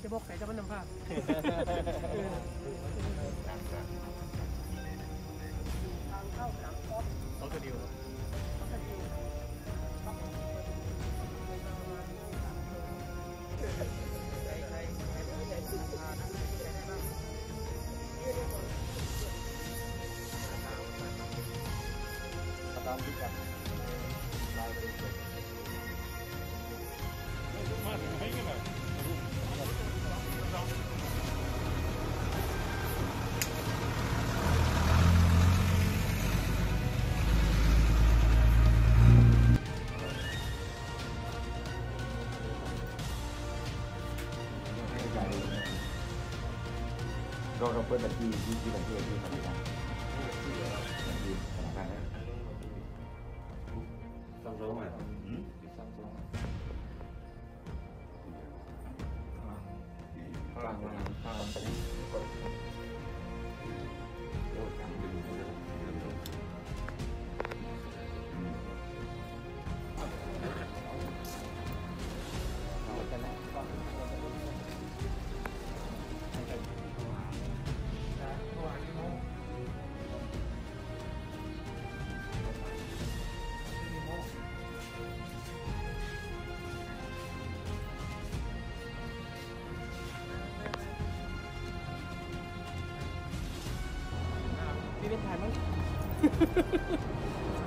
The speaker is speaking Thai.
จะบอกใส่จะมันนำผ้าทางเข้าสนามกอล์ฟเขาจะดิวตามที่กันลายเป็นเด็กมาถึงให้กันเลยเราเปิดบัญชีที่บัญชีที่ธนาคารบัญชีธนาคารนะซัมซุงอ่ะซัมซุงฟังว่าฟังไปกดโอ้จำดูเลยเอาไปแล้วพี่เป็นถ่ายมั้ง